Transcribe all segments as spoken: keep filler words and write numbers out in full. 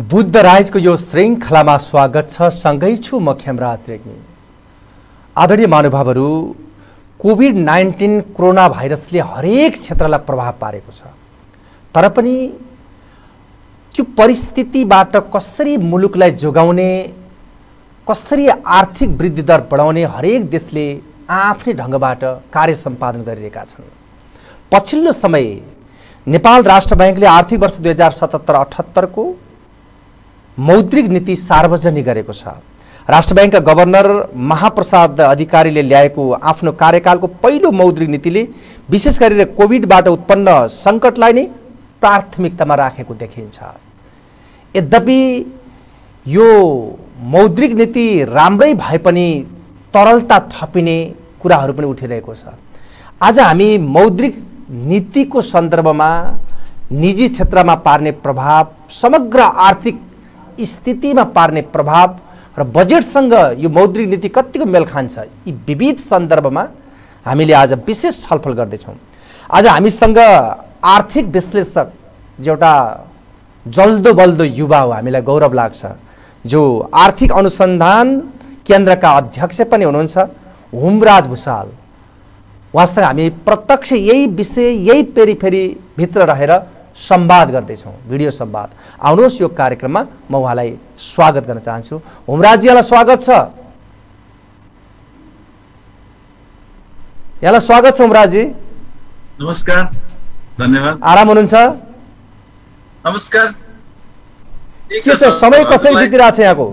बुद्ध राइजको यो श्रृङ्खलामा स्वागत छ। सँगै छु म खेमराज रेग्मी। आदरणीय महानुभावहरू, कोभिड नाइन्टीन कोरोना भाइरसले हरेक क्षेत्रलाई प्रभाव पारेको छ, तर पनि त्यो परिस्थितिबाट कसरी मुलुकलाई जोगाउने, कसरी आर्थिक वृद्धि दर बढाउने हरेक देशले आफ्नै ढङ्गबाट कार्य सम्पादन गरिरहेका छन्। पछिल्लो समय नेपाल राष्ट्र बैंकले आर्थिक वर्ष दुई हजार सतहत्तर अठहत्तर को मौद्रिक नीति सार्वजनिक गरेको छ। राष्ट्र बैंकका गभर्नर महाप्रसाद अधिकारीले ल्याएको आफ्नो कार्यकालको पहिलो मौद्रिक नीतिले विशेष गरेर कोभिडबाट उत्पन्न सङ्कटलाई नै प्राथमिकतामा राखेको देखिन्छ। यद्यपि यो मौद्रिक नीति राम्रै भए पनि तरलता थपिने कुराहरू पनि उठिरहेको छ। आज हामी मौद्रिक नीतिको सन्दर्भमा निजी क्षेत्रमा पार्ने प्रभाव, समग्र आर्थिक स्थितिमा पार्ने प्रभाव र बजेटसँग यो मौद्रिक नीति कतिको मेल खान्छ, यी विविध सन्दर्भमा हामीले आज विशेष छलफल गर्दैछौँ। आज हामीसँग आर्थिक विश्लेषक जो एउटा जल्दो बल्दो युवा हो, हामीलाई गौरव लाग्छ, जो आर्थिक अनुसन्धान केन्द्रका अध्यक्ष पनि हुनुहुन्छ, हुमराज भुषाल। उहाँसँग हामी प्रत्यक्ष यही विषय, यही पेरिफेरी भित्र रहेर संवाद गर्दैछौँ, भिडियो संवाद। आउनुहोस् यो कार्यक्रममा म उहाँलाई स्वागत गर्न चाहन्छु। हुमराजजीलाई स्वागत छ। यहाँलाई स्वागत छ हुमराजजी। नमस्कार, धन्यवाद। आराम हुनुहुन्छ? नमस्कार। के छ, समय कसरी बितिरहेको छ यहाँको?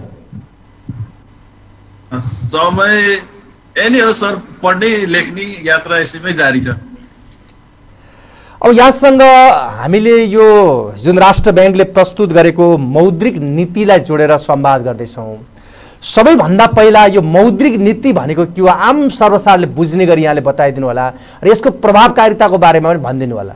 समय एनी हो सर, पढ्ने लेख्ने यात्रा यसैमै जारी छ। अब यहाँसँग हामीले यो जुन राष्ट्र बैंकले प्रस्तुत गरेको मौद्रिक नीतिलाई जोडेर संवाद गर्दैछौँ। सबैभन्दा पहिला यो मौद्रिक नीति भनेको के हो, आम सर्वसाधारणले बुझ्ने गरी यहाँले बताइदिनु होला र यसको प्रभावकारिताको बारेमा पनि भनिदिनु होला।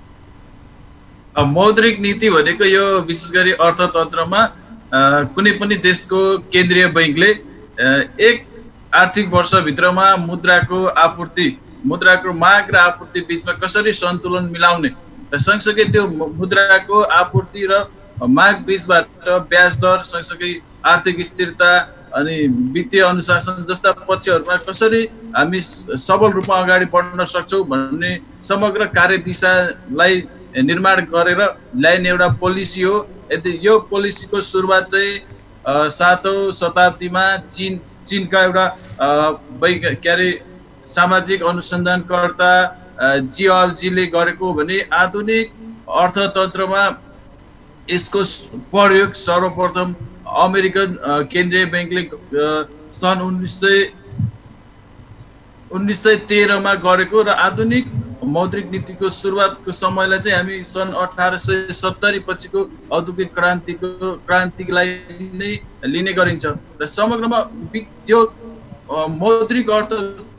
मौद्रिक नीति भनेको यो विशेष गरी अर्थतन्त्रमा कुनै पनि देशको केन्द्रीय बैंकले एक आर्थिक वर्षभित्रमा मुद्राको आपूर्ति, मुद्राको माग र आपूर्ति बीचमा कसरी सन्तुलन मिलाउने र सँगसँगै त्यो मुद्राको आपूर्ति र माग बीचबाट ब्याज दर, सँगसँगै आर्थिक स्थिरता अनि वित्तीय अनुशासन जस्ता पक्षहरूमा कसरी हामी सबल रूपमा अगाडि बढ्न सक्छौँ भन्ने समग्र कार्यदिशालाई निर्माण गरेर ल्याइने एउटा पोलिसी हो। यदि यो पोलिसीको सुरुवात चाहिँ सातौँ शताब्दीमा चीन चीनका एउटा के अरे सामाजिक अनुसन्धानकर्ता जियोलजीले गरेको भने आधुनिक अर्थतन्त्रमा यसको प्रयोग सर्वप्रथम अमेरिकन केन्द्रीय ब्याङ्कले सन् उन्नाइस सय उन्नाइस सय तेह्रमा गरेको र आधुनिक मौद्रिक नीतिको सुरुवातको समयलाई चाहिँ हामी सन् अठार सय सत्तरी पछिको औद्योगिक क्रान्तिको क्रान्तिलाई नै लिने गरिन्छ र समग्रमा यो मौद्रिक अर्थ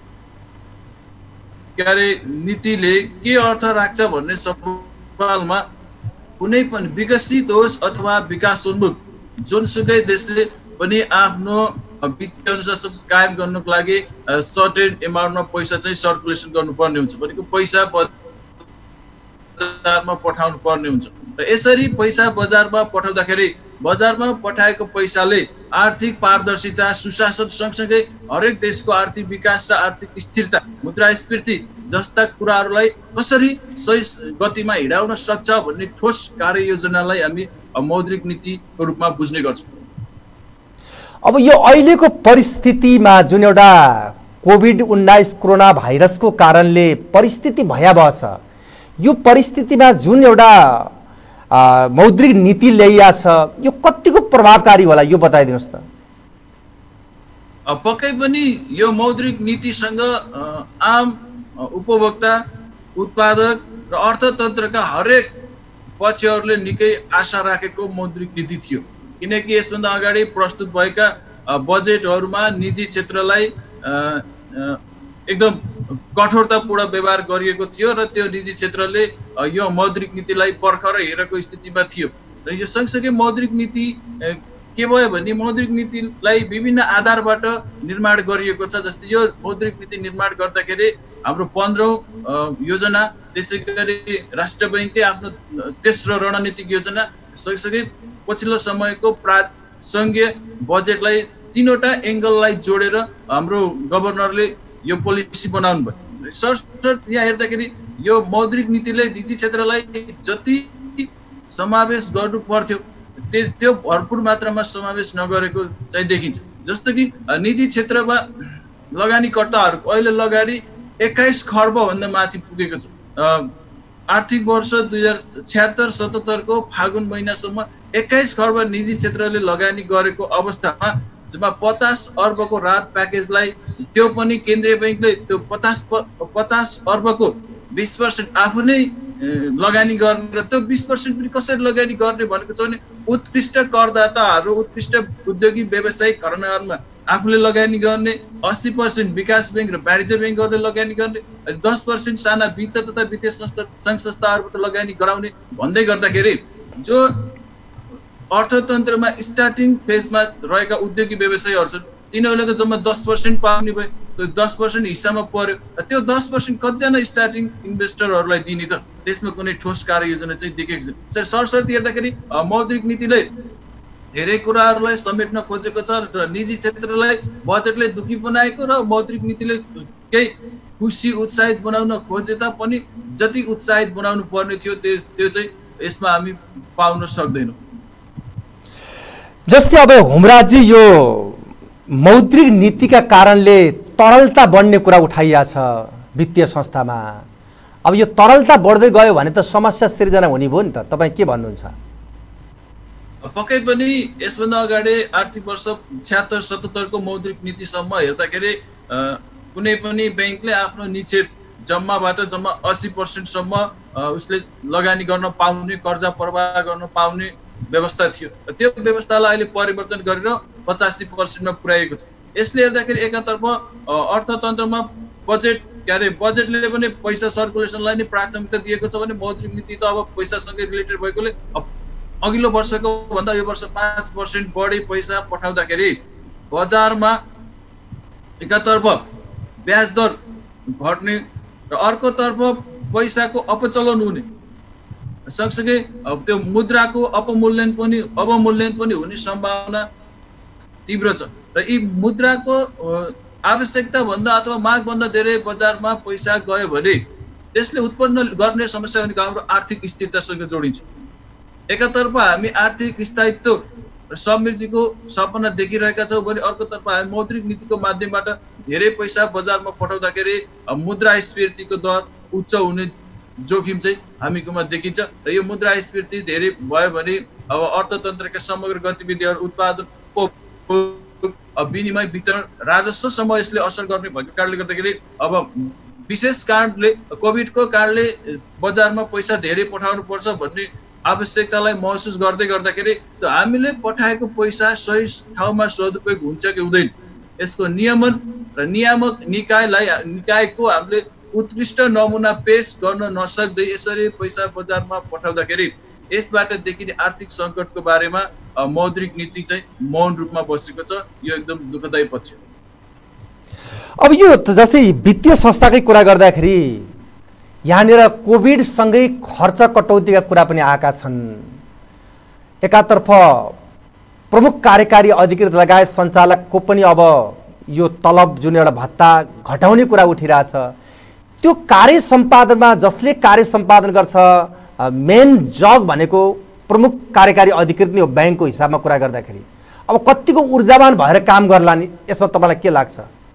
क्यारे नीतिले के अर्थ राख्छ भन्ने सवालमा कुनै पनि विकसित होस् अथवा विकासोन्मुख जुनसुकै देशले पनि आफ्नो वित्तीय अनुशासन कायम गर्नको लागि सर्टेन एमाउन्टमा पैसा चाहिँ सर्कुलेसन गर्नुपर्ने हुन्छ, भनेको पैसा बजारमा पठाउनु पर्ने हुन्छ र यसरी पैसा बजारमा पठाउँदाखेरि बजारमा पठाएको पैसाले आर्थिक पारदर्शिता, सुशासन सँगसँगै हरेक देशको आर्थिक विकास र आर्थिक स्थिरता, मुद्रास्फीति जस्ता कुराहरूलाई कसरी सही गतिमा हिँडाउन सक्छ भन्ने ठोस कार्ययोजनालाई हामी मौद्रिक नीतिको रूपमा बुझ्ने गर्छौँ। अब यो अहिलेको परिस्थितिमा जुन एउटा कोभिड उन्नाइस कोरोना भाइरसको कारणले परिस्थिति भयावह छ, यो परिस्थितिमा जुन एउटा मौद्रिक नीति ल्याइया छ, यो कतिको प्रभावकारी होला यो बताइदिनुहोस् त। पक्कै पनि यो मौद्रिक नीतिसँग आम उपभोक्ता, उत्पादक र अर्थतन्त्रका हरेक पक्षहरूले निकै आशा राखेको मौद्रिक नीति थियो, किनकि यसभन्दा अगाडि प्रस्तुत भएका बजेटहरूमा निजी क्षेत्रलाई एकदम कठोरतापूर्ण व्यवहार गरिएको थियो र त्यो निजी क्षेत्रले यो मौद्रिक नीतिलाई पर्खेर हेरेको स्थितिमा थियो र यो सँगसँगै मौद्रिक नीति के भयो भने मौद्रिक नीतिलाई विभिन्न आधारबाट निर्माण गरिएको छ। जस्तै यो मौद्रिक नीति निर्माण गर्दाखेरि हाम्रो पन्ध्रौँ योजना, त्यसै गरी राष्ट्र बैंकले आफ्नो तेस्रो रणनीतिक योजना सँगसँगै पछिल्लो समयको प्रासङ्गीय बजेटलाई तीनवटा एङ्गललाई जोडेर हाम्रो गभर्नरले यो पोलिसी बनाउनु भयो। सरसर्ट यहाँ हेर्दाखेरि यो मौद्रिक नीतिले निजी क्षेत्रलाई जति समावेश गर्नु पर्थ्यो त्यो भरपुर मात्रामा समावेश नगरेको चाहिँ देखिन्छ। जस्तो कि निजी क्षेत्रमा लगानीकर्ताहरू अहिले लगानी एक्काइस खर्ब भन्दा माथि पुगेको छ। आर्थिक वर्ष दुई हजार छ्यात्तर सतहत्तरको फागुन महिनासम्म एक्काइस खर्ब निजी क्षेत्रले लगानी गरेको अवस्थामा जम्मा पचास अर्बको राहत प्याकेजलाई त्यो पनि केन्द्रीय बैङ्कले त्यो पचास पचास अर्बको बिस पर्सेन्ट आफू नै लगानी गर्ने र त्यो बिस पर्सेन्ट पनि कसरी लगानी गर्ने भनेको छ भने उत्कृष्ट करदाताहरू उत्कृष्ट उद्योगी व्यावसायिक घरानाहरूमा आफूले लगानी गर्ने, अस्सी पर्सेन्ट विकास ब्याङ्क र वाणिज्य ब्याङ्कहरूले लगानी गर्ने, दस पर्सेन्ट साना वित्त तथा वित्तीय संस्था सङ्घ संस्थाहरूबाट लगानी गराउने भन्दै गर्दाखेरि जो अर्थतन्त्रमा स्टार्टिङ फेजमा रहेका उद्योगी व्यवसायीहरू छन् तिनीहरूले त जम्मा दस पर्सेन्ट पाउने भयो। त्यो दस पर्सेन्ट हिस्सामा पर्यो। त्यो दस पर्सेन्ट कतिजना स्टार्टिङ इन्भेस्टरहरूलाई दिने त? त्यसमा कुनै ठोस कार्ययोजना चाहिँ देखेको छैन। सर सरस्वती हेर्दाखेरि मौद्रिक नीतिले धेरै कुराहरूलाई समेट्न खोजेको छ र निजी क्षेत्रलाई बजेटले दुखी बनाएको र मौद्रिक नीतिले केही खुसी उत्साहित बनाउन खोजे तापनि जति उत्साहित बनाउनु पर्ने थियो त्यो त्यो चाहिँ यसमा हामी पाउन सक्दैनौँ। जस्तै अब हुमराजी यो मौद्रिक नीतिका कारणले तरलता बढ्ने कुरा उठाइया छ वित्तीय संस्थामा। अब यो तरलता बढ्दै गयो भने त समस्या सिर्जना हुने भयो नि त। तपाईँ के भन्नुहुन्छ? पक्कै पनि यसभन्दा अगाडि आर्थिक वर्ष छ्यात्तर सतहत्तरको मौद्रिक नीतिसम्म हेर्दाखेरि कुनै पनि ब्याङ्कले आफ्नो निक्षेप जम्माबाट जम्मा अस्सी पर्सेन्टसम्म उसले लगानी गर्न पाउने, कर्जा प्रवाह गर्न पाउने व्यवस्था थियो। त्यो व्यवस्थालाई अहिले परिवर्तन गरेर पचासी पर्सेन्टमा पुर्याएको छ। यसले हेर्दाखेरि एकातर्फ अर्थतन्त्रमा बजेट के अरे बजेटले पनि पैसा सर्कुलेसनलाई नै प्राथमिकता दिएको छ भने मौद्रिक नीति त अब पैसासँगै रिलेटेड भएकोले अघिल्लो वर्षको भन्दा यो वर्ष पाँच पर्सेन्ट बढी पैसा पठाउँदाखेरि बजारमा एकातर्फ ब्याज दर घट्ने र अर्कोतर्फ पैसाको अपचलन हुने, सँगसँगै त्यो मुद्राको अपमूल्यन पनि अवमूल्यन पनि हुने सम्भावना तीव्र छ। र यी मुद्राको आवश्यकता भन्दा अथवा माग भन्दा धेरै बजारमा पैसा गयो भने त्यसले उत्पन्न गर्ने समस्या भनेको हाम्रो आर्थिक स्थिरतासँग जोडिन्छ। एकातर्फ हामी आर्थिक स्थायित्व र समृद्धिको सपना देखिरहेका छौँ भने अर्कोतर्फ हामी मौद्रिक नीतिको माध्यमबाट धेरै पैसा बजारमा पठाउँदाखेरि मुद्रास्फीतिको दर उच्च हुने जोखिम चाहिँ हामीकोमा देखिन्छ। र यो मुद्रास्फीति धेरै भयो भने अब अर्थतन्त्रका समग्र गतिविधिहरू उत्पादन विनिमय वितरण राजस्वसम्म यसले असर गर्ने भएको कारणले गर्दाखेरि अब विशेष कारणले कोभिडको कारणले बजारमा पैसा धेरै पठाउनु पर्छ भन्ने आवश्यकतालाई महसुस गर्दै गर्दाखेरि हामीले पठाएको पैसा सही ठाउँमा सदुपयोग हुन्छ कि हुँदैन यसको नियमन र नियामक निकायलाई निकायको हामीले उत्कृष्ट नमुना पेश गर्न नसक्दै यसरी पैसा बजारमा पठाउँदाखेरि यसबाट देखिने आर्थिक सङ्कटको बारेमा मौद्रिक नीति चाहिँ मौन रूपमा बसेको छ। यो एकदम दुःखदायी पक्ष। अब यो जस्तै वित्तीय संस्थाकै कुरा गर्दाखेरि यहाँनिर कोभिडसँगै खर्च कटौतीका कुरा पनि आएका छन्। एकातर्फ प्रमुख कार्यकारी अधिकृत लगायत सञ्चालकको पनि अब यो तलब जुन एउटा भत्ता घटाउने कुरा उठिरहेछ। त्यो कार्य सम्पादनमा जसले कार्य सम्पादन गर्छ मेन जग भनेको प्रमुख कार्यकारी अधिकृत नै हो ब्याङ्कको हिसाबमा कुरा गर्दाखेरि। अब कतिको ऊर्जावान भएर काम गर्ला नि यसमा तपाईँलाई के लाग्छ?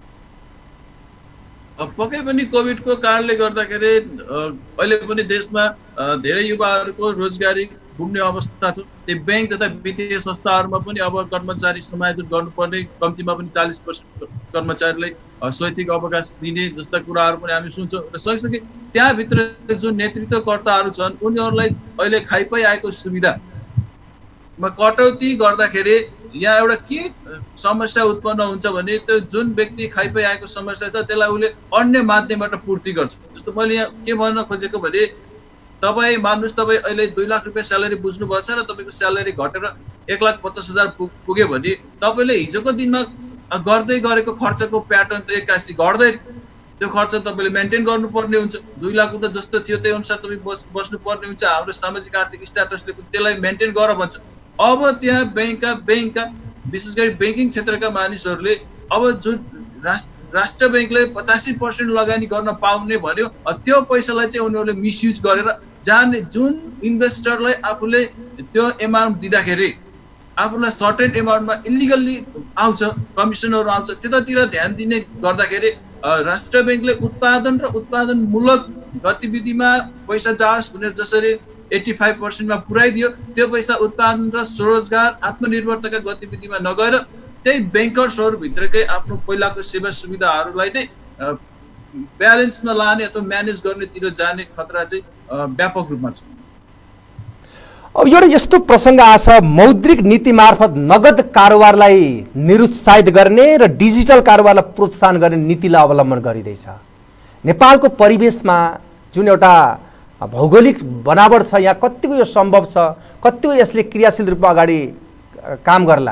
पक्कै पनि कोभिडको कारणले गर्दाखेरि अहिले पनि देशमा धेरै युवाहरूको रोजगारी गुम्ने अवस्था छ। त्यो ब्याङ्क तथा वित्तीय संस्थाहरूमा पनि अब कर्मचारी समायोजन गर्नुपर्ने, कम्तीमा पनि चालिस पर्सेन्ट कर्मचारीलाई स्वैच्छिक अवकाश दिने जस्ता कुराहरू पनि हामी सुन्छौँ। र सँगसँगै त्यहाँभित्र जुन नेतृत्वकर्ताहरू छन् उनीहरूलाई अहिले खाइपाइ आएको सुविधामा कटौती गर्दाखेरि यहाँ एउटा के समस्या उत्पन्न हुन्छ भने त्यो जुन व्यक्ति खाइपाइ आएको समस्या छ त्यसलाई उसले अन्य माध्यमबाट पूर्ति गर्छ। जस्तो मैले यहाँ के भन्न खोजेको भने तपाईँ मान्नुहोस् तपाईँ अहिले दुई लाख रुपियाँ स्यालेरी बुझ्नुभएको छ र तपाईँको स्यालेरी घटेर एक लाख पचास हजार पुग्यो भने तपाईँले हिजोको दिनमा गर्दै गरेको खर्चको प्याटर्न त एक्कासी घट्दै त्यो खर्च तपाईँले मेन्टेन गर्नुपर्ने हुन्छ। दुई लाख त जस्तो थियो त्यही अनुसार तपाईँ बस बस्नुपर्ने हुन्छ। हाम्रो सामाजिक आर्थिक स्ट्याटसले पनि त्यसलाई मेन्टेन गर भन्छ। अब त्यहाँ ब्याङ्कका ब्याङ्कका विशेष गरी ब्याङ्किङ क्षेत्रका मानिसहरूले अब जुन राष्ट्र ब्याङ्कले पचासी पर्सेन्ट लगानी गर्न पाउने भन्यो, त्यो पैसालाई चाहिँ उनीहरूले मिसयुज गरेर जाने जुन इन्भेस्टरलाई आफूले त्यो एमाउन्ट दिँदाखेरि आफूलाई सर्टेन एमाउन्टमा इलिगल्ली आउँछ, कमिसनहरू आउँछ, त्यतातिर ध्यान दिने गर्दाखेरि राष्ट्र ब्याङ्कले उत्पादन र उत्पादनमूलक गतिविधिमा पैसा जाओस् भनेर जसरी एट्टी फाइभ पर्सेन्टमा पुऱ्याइदियो, त्यो पैसा उत्पादन र स्वरोजगार आत्मनिर्भरताका गतिविधिमा नगएर त्यही ब्याङ्कर्सहरूभित्रकै आफ्नो पहिलाको सेवा सुविधाहरूलाई नै ब्यालेन्समा लाने अथवा म्यानेज गर्नेतिर जाने खतरा चाहिँ व्यापक रूपमा छ। अब एउटा यस्तो प्रसङ्ग आछ, मौद्रिक नीति मार्फत नगद कारोबारलाई निरुत्साहित गर्ने र डिजिटल कारोबारलाई प्रोत्साहन गर्ने नीतिलाई अवलम्बन गरिँदैछ। नेपालको परिवेशमा जुन एउटा भौगोलिक बनावट छ, यहाँ कतिको यो सम्भव छ, कतिको यसले क्रियाशील रूपमा अगाडि काम गर्ला?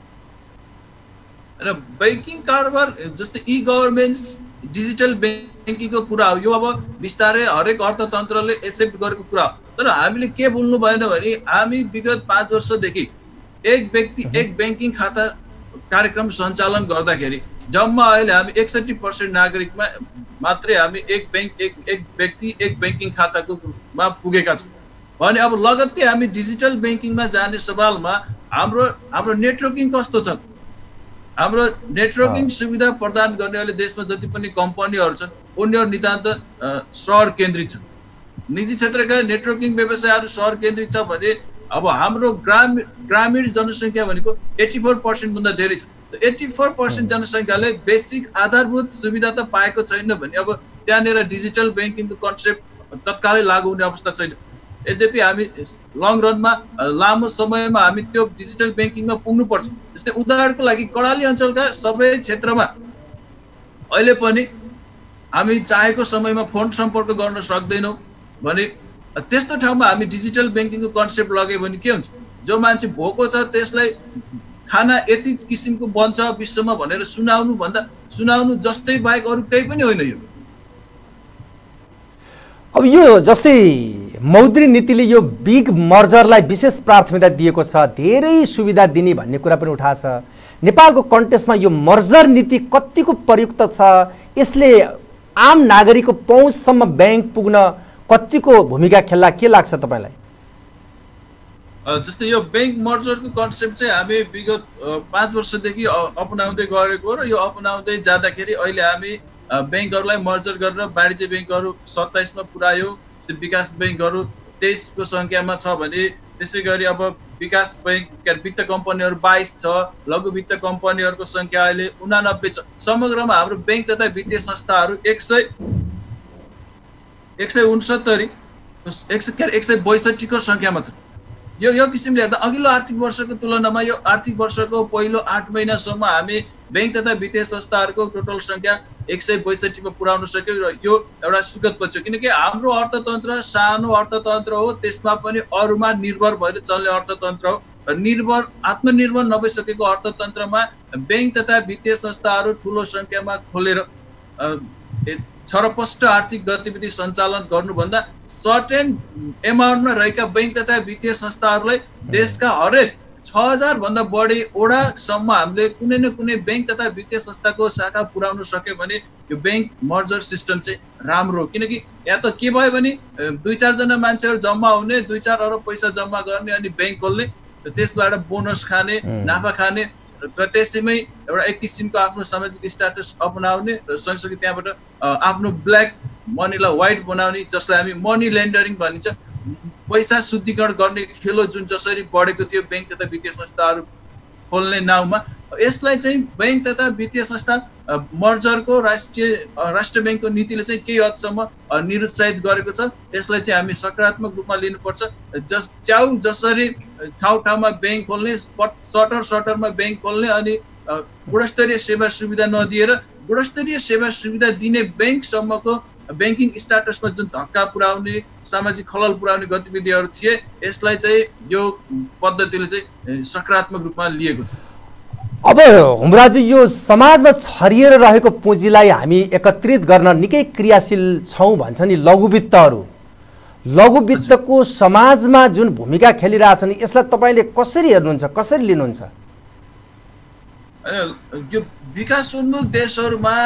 र ब्याङ्किङ कारोबार जस्तै ई गभर्मेन्ट्स डिजिटल ब्याङ्किङको कुरा हो, यो अब बिस्तारै हरेक अर्थतन्त्रले एक्सेप्ट गरेको कुरा हो। तर हामीले के बोल्नु भएन भने हामी विगत पाँच वर्षदेखि एक व्यक्ति एक ब्याङ्किङ खाता कार्यक्रम सञ्चालन गर्दाखेरि जम्मा अहिले हामी एकसठी पर्सेन्ट नागरिकमा मात्रै हामी एक ब्याङ्क एक एक व्यक्ति एक ब्याङ्किङ खाताको मा पुगेका छौँ भने अब लगत्तै हामी डिजिटल ब्याङ्किङमा जाने सवालमा हाम्रो हाम्रो नेटवर्किङ कस्तो छ? हाम्रो नेटवर्किङ सुविधा प्रदान गर्ने अहिले देशमा जति पनि कम्पनीहरू छन् उनीहरू नितान्त सहर केन्द्रित छन्। निजी क्षेत्रका नेटवर्किङ व्यवसायहरू सहर केन्द्रित छ भने अब हाम्रो ग्रामीण ग्रामीण जनसङ्ख्या भनेको एट्टी फोर पर्सेन्ट भन्दा धेरै छ। एट्टी फोर पर्सेन्ट जनसङ्ख्याले बेसिक आधारभूत सुविधा त पाएको छैन भने अब त्यहाँनिर डिजिटल ब्याङ्किङको कन्सेप्ट तत्कालै लागू हुने अवस्था छैन। यद्यपि हामी लङ रनमा लामो समयमा हामी त्यो डिजिटल ब्याङ्किङमा पुग्नुपर्छ। जस्तै उदाहरणको लागि कर्णाली अञ्चलका सबै क्षेत्रमा अहिले पनि हामी चाहेको समयमा फोन सम्पर्क गर्न सक्दैनौँ भने त्यस्तो ठाउँमा हामी डिजिटल ब्याङ्किङको कन्सेप्ट लग्यो भने के हुन्छ? जो मान्छे भोको छ त्यसलाई खाना यति किसिमको बन्छ विश्वमा भनेर सुनाउनु भन्दा सुनाउनु जस्तै बाहेक अरू केही पनि होइन यो। अब यो जस्तै मौद्रिक नीतिले यो बिग मर्जरलाई विशेष प्राथमिकता दिएको छ, धेरै सुविधा दिने भन्ने कुरा पनि उठाएको छ। नेपालको कन्टेक्स्टमा यो मर्जर नीति कतिको प्रयुक्त छ? यसले आम नागरिकको पहुँचसम्म ब्याङ्क पुग्न कतिको भूमिका खेल्ला, के लाग्छ तपाईँलाई? जस्तै यो ब्याङ्क मर्जरको कन्सेप्ट चाहिँ हामी विगत पाँच वर्षदेखि अपनाउँदै गरेको र यो अपनाउँदै जाँदाखेरि अहिले हामी ब्याङ्कहरूलाई मर्जर गरेर वाणिज्य ब्याङ्कहरू सत्ताइसमा पुऱ्यायो, विकास ब्याङ्कहरू तेइसको सङ्ख्यामा छ भने त्यसै गरी अब विकास ब्याङ्क वित्त कम्पनीहरू बाइस छ, लघु वित्त कम्पनीहरूको सङ्ख्या अहिले उनानब्बे छ। समग्रमा हाम्रो ब्याङ्क तथा वित्तीय संस्थाहरू एक सय एक सय उनसत्तरी एक सय एक सय बैसठीको सङ्ख्यामा छ। यो यो किसिमले हेर्दा अघिल्लो आर्थिक वर्षको तुलनामा यो आर्थिक वर्षको पहिलो आठ महिनासम्म हामी ब्याङ्क तथा वित्तीय संस्थाहरूको टोटल सङ्ख्या एक सय बैसठीमा पुर्याउन सक्यो र यो एउटा सुखद पक्ष, किनकि हाम्रो अर्थतन्त्र सानो अर्थतन्त्र हो, त्यसमा पनि अरूमा निर्भर भएर चल्ने अर्थतन्त्र हो र निर्भर आत्मनिर्भर नभइसकेको अर्थतन्त्रमा ब्याङ्क तथा वित्तीय संस्थाहरू ठुलो सङ्ख्यामा खोलेर छरपष्ट आर्थिक गतिविधि सञ्चालन गर्नुभन्दा सर्टेन एमाउन्टमा रहेका ब्याङ्क तथा वित्तीय संस्थाहरूलाई देशका हरेक छ हजार भन्दा बढी ओडासम्म हामीले कुनै न कुनै ब्याङ्क तथा वित्तीय संस्थाको शाखा पुर्याउन सक्यो भने यो ब्याङ्क मर्जर सिस्टम चाहिँ राम्रो हो। किनकि यहाँ त के भयो भने दुई चारजना मान्छेहरू जम्मा हुने, दुई चार अरब पैसा जम्मा गर्ने अनि ब्याङ्क खोल्ने, त्यसबाट बोनस खाने, नाफा खाने र त्यसैमै एउटा एक किसिमको आफ्नो सामाजिक स्ट्याटस अपनाउने र सँगसँगै त्यहाँबाट आफ्नो ब्ल्याक मनीलाई व्हाइट बनाउने, जसलाई हामी मनी लेन्डरिङ भनिन्छ, पैसा शुद्धिकरण गर्ने खेलो जुन जसरी बढेको थियो ब्याङ्क तथा वित्तीय संस्थाहरू खोल्ने नाउँमा, यसलाई चाहिँ ब्याङ्क तथा वित्तीय संस्था मर्जरको राष्ट्रिय राष्ट्र ब्याङ्कको नीतिले चाहिँ केही हदसम्म निरुत्साहित गरेको छ। यसलाई चाहिँ हामी सकारात्मक रूपमा लिनुपर्छ। जस च्याउ जसरी ठाउँ ठाउँमा ब्याङ्क खोल्ने, सटर सटरमा ब्याङ्क खोल्ने अनि गुणस्तरीय सेवा सुविधा नदिएर गुणस्तरीय सेवा सुविधा दिने ब्याङ्कसम्मको ब्याङ्किङ स्ट्याटसमा जुन धक्का पुर्याउने, सामाजिक खलल पुर्याउने गतिविधिहरू थिए, यसलाई चाहिँ यो पद्धतिले चाहिँ सकारात्मक रूपमा लिएको छ। अब हुमराजी यो समाजमा छरिएर रहेको पुँजीलाई हामी एकत्रित गर्न निकै क्रियाशील छौँ भन्छ नि लघुवित्तहरू। लघुवित्तको समाजमा जुन भूमिका खेलिरहेछन् यसलाई तपाईँले कसरी हेर्नुहुन्छ, कसरी लिनुहुन्छ? यो विकासोन्मुख देशहरूमा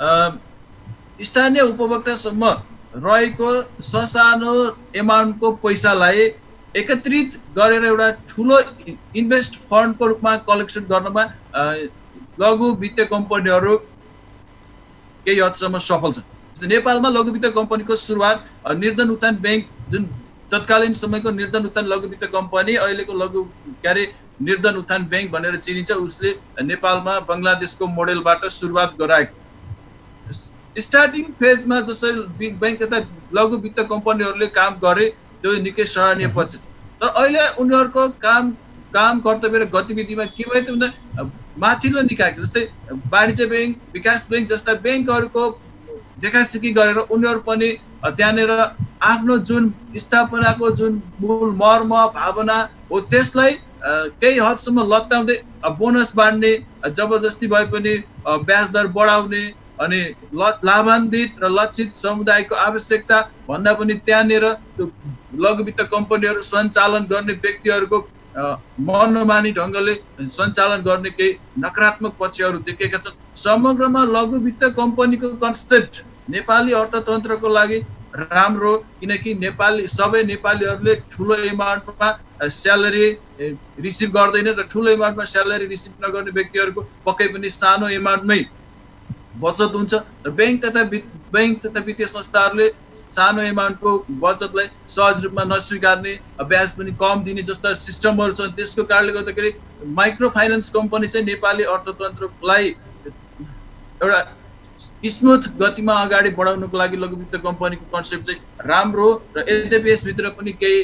स्थानीय उपभोक्तासम्म रहेको ससानो एमाउन्टको पैसालाई एकत्रित गरेर एउटा ठुलो इन्भेस्ट फन्डको रूपमा कलेक्सन गर्नमा लघु वित्तीय कम्पनीहरू केही हदसम्म सफल छन्। नेपालमा लघु वित्तीय कम्पनीको सुरुवात निर्धन उत्थान ब्याङ्क, जुन तत्कालीन समयको निर्धन उत्थान लघु वित्तीय कम्पनी अहिलेको लघु के अरे निर्धन उत्थान ब्याङ्क भनेर चिनिन्छ, उसले नेपालमा बङ्गलादेशको मोडेलबाट सुरुवात गराएको। स्टार्टिङ फेजमा जसरी ब्याङ्क तथा लघु वित्त कम्पनीहरूले काम गरे त्यो निकै सराहनीय पक्ष छ। तर अहिले उनीहरूको काम काम कर्तव्य र गतिविधिमा के भयो त भन्दा माथिल्लो निकायको जस्तै वाणिज्य ब्याङ्क, विकास ब्याङ्क जस्ता ब्याङ्कहरूको देखासिकी गरेर उनीहरू पनि त्यहाँनिर आफ्नो जुन स्थापनाको जुन मूल मर्म भावना हो त्यसलाई केही हदसम्म लत्याउँदै बोनस बाँड्ने, जबरजस्ती भए पनि ब्याज दर बढाउने अनि लाभान्वित र लक्षित समुदायको आवश्यकता भन्दा पनि त्यहाँनिर त्यो लघु वित्त कम्पनीहरू सञ्चालन गर्ने व्यक्तिहरूको मनोमानी ढङ्गले सञ्चालन गर्ने केही नकारात्मक पक्षहरू देखिएका छन्। समग्रमा लघु वित्त कम्पनीको कन्सेप्ट नेपाली अर्थतन्त्रको लागि राम्रो, किनकि नेपाली सबै नेपालीहरूले ठुलो एमाउन्टमा स्यालेरी रिसिभ गर्दैन र ठुलो एमाउन्टमा स्यालेरी रिसिभ नगर्ने व्यक्तिहरूको पक्कै पनि सानो एमाउन्टमै बचत हुन्छ र ब्याङ्क तथा ब्याङ्क तथा वित्तीय संस्थाहरूले सानो एमाउन्टको बचतलाई सहज रूपमा नस्वीकार्ने, ब्याज पनि कम दिने जस्ता सिस्टमहरू छन्। त्यसको कारणले गर्दाखेरि माइक्रो फाइनेन्स कम्पनी चाहिँ नेपाली अर्थतन्त्रलाई एउटा स्मुथ गतिमा अगाडि बढाउनको लागि लघु वित्त कम्पनीको कन्सेप्ट चाहिँ राम्रो र यद्यपि यसभित्र पनि केही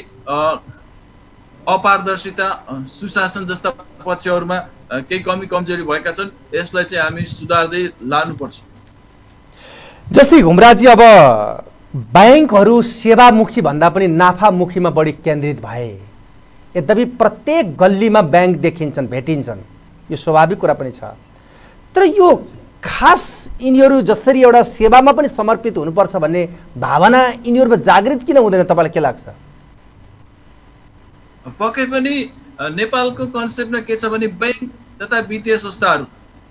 अपारदर्शिता, सुशासन जस्ता पक्षहरूमा केही कमी कमजोरी भएका छन्। यसलाई चाहिँ हामी सुधार्दै लानुपर्छ। जस्तै हुमराजी अब ब्याङ्कहरू सेवामुखी भन्दा पनि नाफामुखीमा बढी केन्द्रित भए, यद्यपि प्रत्येक गल्लीमा ब्याङ्क देखिन्छन्, भेटिन्छन्, यो स्वाभाविक कुरा पनि छ। तर यो खास यिनीहरू जसरी एउटा सेवामा पनि समर्पित हुनुपर्छ भन्ने भावना यिनीहरूमा जागृत किन हुँदैन, तपाईँलाई के लाग्छ? पक्कै पनि नेपालको कन्सेप्टमा के छ भने ब्याङ्क तथा वित्तीय संस्थाहरू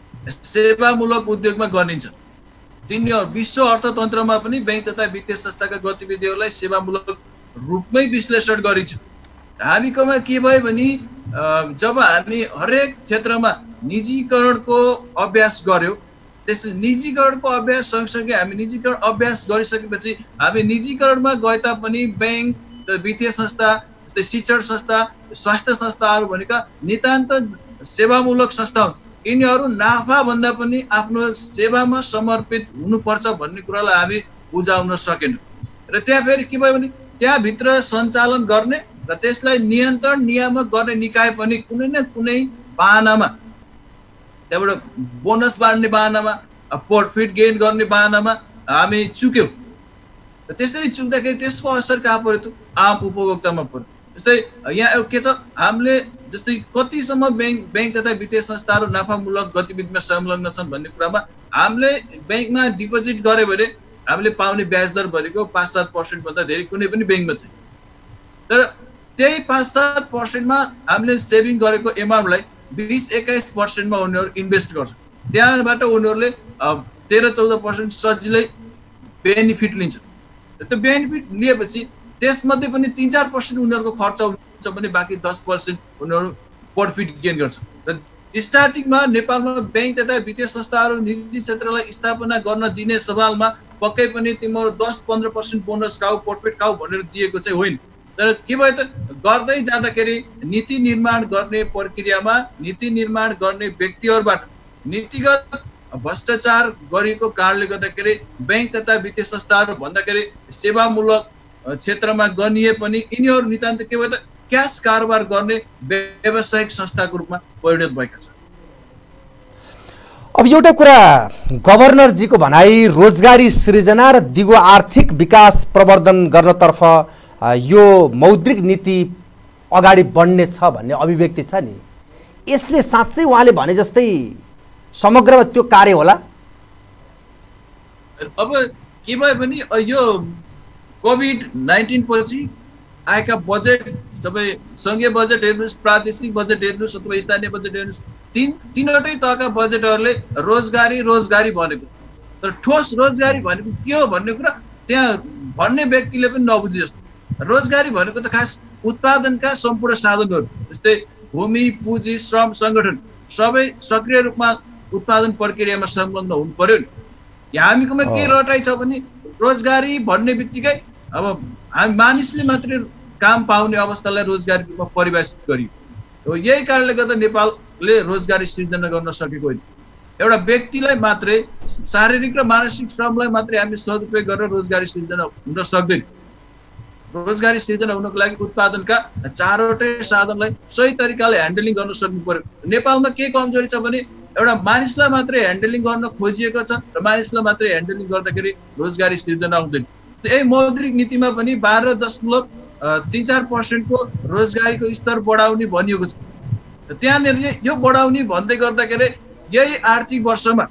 सेवामूलक उद्योगमा गनिन्छ। तिनीहरू विश्व अर्थतन्त्रमा पनि ब्याङ्क तथा वित्तीय संस्थाका गतिविधिहरूलाई सेवामूलक रूपमै विश्लेषण गरिन्छ। हामीकोमा के भयो भने जब हामी हरेक क्षेत्रमा निजीकरणको अभ्यास गर्यौँ, त्यस निजीकरणको अभ्यास सँगसँगै हामी निजीकरण अभ्यास गरिसकेपछि हामी निजीकरणमा गए तापनि ब्याङ्क, वित्तीय संस्था, जस्तै शिक्षण संस्था, स्वास्थ्य संस्थाहरू भनेका नितान्त सेवामूलक संस्था हुन्। यिनीहरू नाफा भन्दा पनि आफ्नो सेवामा समर्पित हुनुपर्छ भन्ने कुरालाई हामी बुझाउन सकेनौँ र त्यहाँ फेरि के भयो भने त्यहाँभित्र सञ्चालन गर्ने र त्यसलाई नियन्त्रण नियामक गर्ने निकाय पनि कुनै न कुनै बाहनामा, त्यहाँबाट बोनस बाँड्ने बाहनामा, प्रफिट गेन गर्ने बाहनामा हामी चुक्यौँ र त्यसरी चुक्दाखेरि त्यसको असर कहाँ पर्यो त आम उपभोक्तामा पर्यो। जस्तै यहाँ के छ, हामीले जस्तै कतिसम्म ब्याङ्क ब्याङ्क तथा वित्तीय संस्थाहरू नाफामूलक गतिविधिमा संलग्न छन् भन्ने कुरामा हामीले ब्याङ्कमा डिपोजिट गऱ्यो भने हामीले पाउने ब्याज दर भनेको पाँच सात पर्सेन्ट भन्दा धेरै कुनै पनि ब्याङ्कमा छैन। तर त्यही पाँच सात पर्सेन्टमा हामीले सेभिङ गरेको एमाउन्टलाई बिस एक्काइस पर्सेन्टमा उनीहरू इन्भेस्ट गर्छ। त्यहाँबाट उनीहरूले तेह्र चौध पर्सेन्ट सजिलै बेनिफिट लिन्छ। त्यो बेनिफिट लिएपछि त्यसमध्ये पनि तिन चार पर्सेन्ट उनीहरूको खर्च हुन्छ भने बाँकी दस पर्सेन्ट उनीहरू प्रफिट गेन गर्छ। र स्टार्टिङमा नेपालमा ब्याङ्क तथा वित्तीय संस्थाहरू निजी क्षेत्रलाई स्थापना गर्न दिने सवालमा पक्कै पनि तिमीहरू दस पन्ध्र पर्सेन्ट बोनस खाऊ, प्रफिट खाऊ भनेर दिएको चाहिँ होइन। तर के भयो त, गर्दै जाँदाखेरि नीति निर्माण गर्ने प्रक्रियामा नीति निर्माण गर्ने व्यक्तिहरूबाट नीतिगत भ्रष्टाचार गरेको कारणले गर्दाखेरि ब्याङ्क तथा वित्तीय संस्थाहरू भन्दाखेरि सेवामूलक क्षेत्रमा गनिए पनि यिनीहरू नितान्त के भयो त क्यास कारोबार गर्ने व्यावसायिक संस्थाको रूपमा परिणत भएका छन्। अब एउटा कुरा, गभर्नरजीको भनाई रोजगारी सृजना र दिगो आर्थिक विकास प्रवर्धन गर्नतर्फ यो मौद्रिक नीति अगाडि बढ्ने छ भन्ने अभिव्यक्ति छ नि, यसले साँच्चै उहाँले भने जस्तै समग्र त्यो कार्य होला? अब के भयो भने यो कोभिड नाइन्टिन पछि आएका बजेट, तपाईँ सङ्घीय बजेट हेर्नुहोस्, प्रादेशिक बजेट हेर्नुहोस् अथवा स्थानीय बजेट हेर्नुहोस्, तिन तिनवटै तहका बजेटहरूले रोजगारी रोजगारी भनेको छ, तर ठोस रोजगारी भनेको के हो भन्ने कुरा त्यहाँ भन्ने व्यक्तिले पनि नबुझे जस्तो। रोजगारी भनेको त खास उत्पादनका सम्पूर्ण साधनहरू, जस्तै भूमि, पुँजी, श्रम, सङ्गठन सबै सक्रिय रूपमा उत्पादन प्रक्रियामा संलग्न हुनु पर्यो नि। हामीकोमा के रटाइ छ भने रोजगारी भन्ने बित्तिकै अब हामी मानिसले मात्रै काम पाउने अवस्थालाई रोजगारी रूपमा परिभाषित गरियो। हो यही कारणले गर्दा नेपालले रोजगारी सिर्जना गर्न सकेको होइन। एउटा व्यक्तिलाई मात्रै, शारीरिक र मानसिक श्रमलाई मात्रै हामी सदुपयोग गरेर रोजगारी सिर्जना हुन सक्दैन। रोजगारी सिर्जना हुनको लागि उत्पादनका चारवटै साधनलाई सही तरिकाले ह्यान्डलिङ गर्न सक्नु पर्यो। नेपालमा के कमजोरी छ भने एउटा मानिसलाई मात्रै ह्यान्डलिङ गर्न खोजिएको छ र मानिसलाई मात्रै ह्यान्डलिङ गर्दाखेरि रोजगारी सिर्जना हुँदैन। यही मौद्रिक नीतिमा पनि बाह्र दशमलव तिन चार पर्सेन्टको रोजगारीको स्तर बढाउने भनिएको छ। त्यहाँनिर यो बढाउने भन्दै गर्दाखेरि यही आर्थिक वर्षमा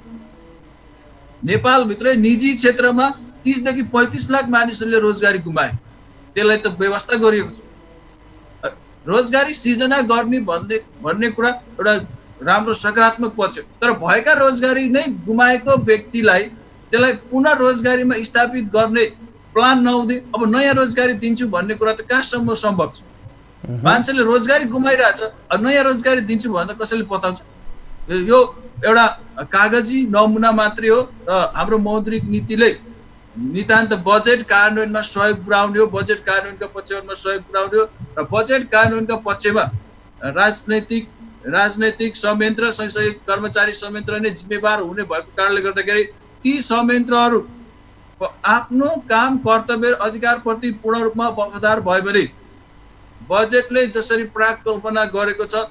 नेपालभित्रै निजी क्षेत्रमा तीसदेखि पैँतिस लाख मानिसहरूले रोजगारी गुमाए। त्यसलाई त व्यवस्था गरिएको छ। रोजगारी सिर्जना गर्ने भन्ने भन्ने कुरा एउटा राम्रो सकारात्मक पक्ष, तर भएका रोजगारी नै गुमाएको व्यक्तिलाई त्यसलाई पुनः रोजगारीमा स्थापित गर्ने प्लान नहुँदै अब नयाँ रोजगारी दिन्छु भन्ने कुरा त कहाँसम्म सम्भव छ? मान्छेले रोजगारी गुमाइरहेछ, नयाँ रोजगारी दिन्छु भन्दा कसैले बताउँछ? यो एउटा कागजी नमुना मात्रै हो र हाम्रो मौद्रिक नीतिले नितान्त बजेट कार्यान्वयनमा सहयोग पुर्याउने हो, बजेट कार्यान्वयनका पक्षहरूमा सहयोग पुर्याउने हो र बजेट कार्यान्वयनका पक्षमा राजनैतिक राजनैतिक संयन्त्र, सँगसँगै कर्मचारी संयन्त्र नै जिम्मेवार हुने भएको कारणले गर्दाखेरि ती संयन्त्रहरू आफ्नो काम, कर्तव्य, अधिकारप्रति पूर्ण रूपमा वफादार भयो भने बजेटले जसरी प्राकल्पना गरेको छ